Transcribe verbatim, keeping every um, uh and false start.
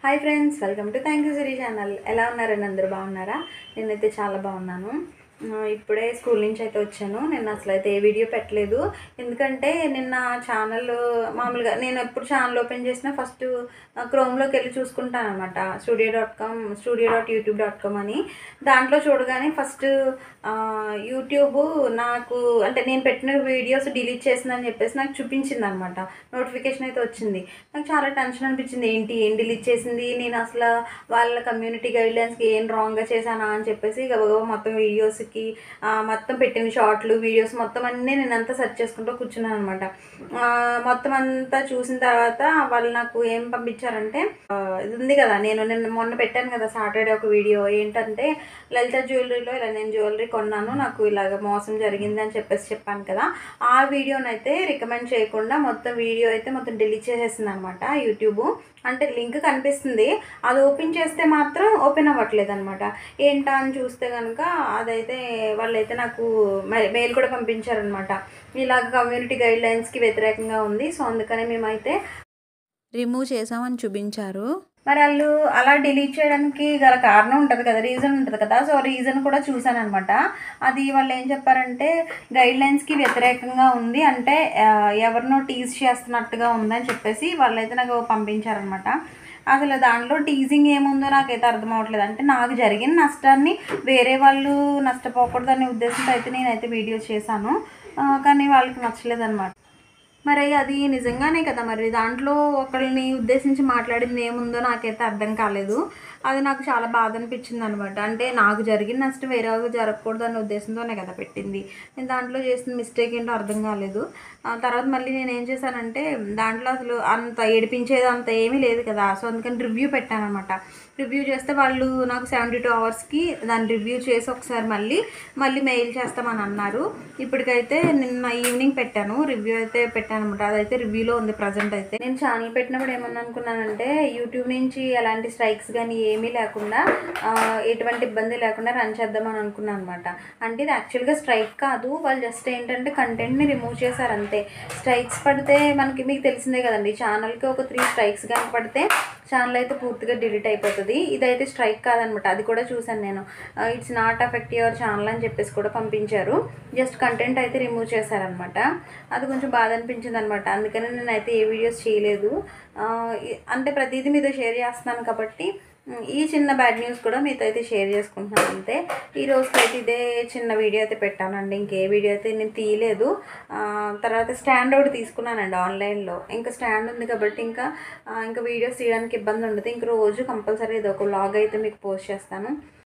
Hi friends, welcome to thank you సిరీ channel. ఎలా ఉన్నారండి? అందరూ బాగున్నారా? నేనైతే చాలా బాగున్నాను. ఇప్పుడే స్కూల్ నుంచి అయితే వచ్చాను. నేను అసలు అయితే ఏ వీడియో పెట్టలేదు, ఎందుకంటే నిన్న ఛానల్ మామూలుగా నేను ఎప్పుడు ఛానల్ ఓపెన్ చేసినా ఫస్ట్ క్రోమ్లోకి వెళ్ళి చూసుకుంటాను అనమాట. Studio dot com studio dot YouTube dot com అని దాంట్లో చూడగానే ఫస్ట్ యూట్యూబ్ నాకు అంటే నేను పెట్టిన వీడియోస్ డిలీట్ చేసిందని చెప్పేసి నాకు చూపించింది అనమాట. నోటిఫికేషన్ అయితే వచ్చింది. నాకు చాలా టెన్షన్ అనిపించింది. ఏంటి ఏం డిలీట్ చేసింది, నేను అసలు వాళ్ళ కమ్యూనిటీ గైడ్లైన్స్కి ఏం రాంగ్గా చేశానా అని చెప్పేసి గబగబా మొత్తం వీడియోస్కి మొత్తం పెట్టిన షార్ట్లు వీడియోస్ మొత్తం అన్నీ నేను అంతా సెర్చ్ చేసుకుంటూ కూర్చున్నాను అనమాట. మొత్తం అంతా చూసిన తర్వాత వాళ్ళు నాకు ఏం పంపించారంటే, ఇది ఉంది కదా, నేను నిన్న మొన్న పెట్టాను కదా సాటర్డే ఒక వీడియో, ఏంటంటే లలిత జ్యువెలరీలో ఇలా నేను జ్యువెలరీ కొన్నాను, నాకు ఇలాగ మోసం జరిగింది అని చెప్పేసి చెప్పాను కదా. ఆ వీడియోని అయితే రికమెండ్ చేయకుండా మొత్తం వీడియో అయితే మొత్తం డిలీట్ చేసేసింది అనమాట యూట్యూబ్. అంటే లింక్ కనిపిస్తుంది, అది ఓపెన్ చేస్తే మాత్రం ఓపెన్ అవ్వట్లేదు అనమాట. ఏంటా అని చూస్తే కనుక అదైతే వాళ్ళైతే నాకు మెయిల్ కూడా పంపించారనమాట. ఇలాగ కమ్యూనిటీ గైడ్లైన్స్కి వ్యతిరేకంగా ఉంది, సో అందుకని మేమైతే రిమూవ్ చేసామని చూపించారు. మరి వాళ్ళు అలా డిలీట్ చేయడానికి గల కారణం ఉంటుంది కదా, రీజన్ ఉంటుంది కదా. సో రీజన్ కూడా చూశాను అనమాట. అది వాళ్ళు ఏం చెప్పారంటే గైడ్లైన్స్కి వ్యతిరేకంగా ఉంది, అంటే ఎవరినో టీజ్ చేస్తున్నట్టుగా ఉందని చెప్పేసి వాళ్ళైతే నాకు పంపించారనమాట. అసలు దాంట్లో టీజింగ్ ఏముందో నాకైతే అర్థం అవ్వట్లేదు. అంటే నాకు జరిగిన నష్టాన్ని వేరే వాళ్ళు నష్టపోకూడదనే ఉద్దేశంతో అయితే నేనైతే వీడియో చేశాను, కానీ వాళ్ళకి నచ్చలేదు అనమాట. మరి అది నిజంగానే కదా, మరి దాంట్లో ఒకళ్ళని ఉద్దేశించి మాట్లాడింది ఏముందో నాకైతే అర్థం కాలేదు. అది నాకు చాలా బాధ అనిపించింది అనమాట. అంటే నాకు జరిగిన నష్టం వేరే వాళ్ళకి జరగకూడదు అనే ఉద్దేశంతోనే కదా పెట్టింది. నేను దాంట్లో చేసిన మిస్టేక్ ఏంటో అర్థం కాలేదు. తర్వాత మళ్ళీ నేను ఏం చేశానంటే దాంట్లో అసలు అంత ఏడిపించేది అంత ఏమీ లేదు కదా, సో అందుకని రివ్యూ పెట్టాను అనమాట. రివ్యూ చేస్తే వాళ్ళు నాకు సెవెంటీ టూ అవర్స్కి దాన్ని రివ్యూ చేసి ఒకసారి మళ్ళీ మళ్ళీ మెయిల్ చేస్తామని అన్నారు. ఇప్పటికైతే నిన్న ఈవినింగ్ పెట్టాను, రివ్యూ అయితే పెట్టాను అనమాట. అదైతే రివ్యూలో ఉంది ప్రజెంట్. అయితే నేను ఛానల్ పెట్టినప్పుడు ఏమన్నా అనుకున్నానంటే యూట్యూబ్ నుంచి ఎలాంటి స్ట్రైక్స్ కానీ ఏమీ లేకుండా ఎటువంటి ఇబ్బంది లేకుండా రన్ చేద్దామని అనుకున్నాను అనమాట. అంటే ఇది యాక్చువల్గా స్ట్రైక్ కాదు, వాళ్ళు జస్ట్ ఏంటంటే కంటెంట్ని రిమూవ్ చేశారు అంతే. స్ట్రైక్స్ పడితే మనకి మీకు తెలిసిందే కదండి, ఛానల్కి ఒక త్రీ స్ట్రైక్స్ కానీ పడితే ఛానల్ అయితే పూర్తిగా డిలీట్ అయిపోతుంది. ఇదైతే స్ట్రైక్ కాదనమాట, అది కూడా చూసాను నేను. It's not affect your channel అని చెప్పేసి కూడా పంపించారు. జస్ట్ కంటెంట్ అయితే రిమూవ్ చేశారనమాట. అది కొంచెం బాధ అనిపించింది అనమాట. అందుకని నేనైతే ఏ వీడియోస్ చేయలేదు. అంటే ప్రతిదీ మీతో షేర్ చేస్తున్నాను కాబట్టి ఈ చిన్న బ్యాడ్ న్యూస్ కూడా మీతో అయితే షేర్ చేసుకుంటున్నాను అంతే. ఈ రోజుకి అయితే ఇదే చిన్న వీడియో అయితే పెట్టానండి, ఇంకే వీడియో అయితే నేను తీయలేదు. తర్వాత స్టాండ్ ఒకటి తీసుకున్నానండి ఆన్లైన్లో. ఇంకా స్టాండ్ ఉంది కాబట్టి ఇంకా ఇంకా వీడియోస్ తీయడానికి ఇబ్బంది ఉండదు. ఇంక రోజు కంపల్సరీ ఇది ఒక వ్లాగ్ అయితే మీకు పోస్ట్ చేస్తాను.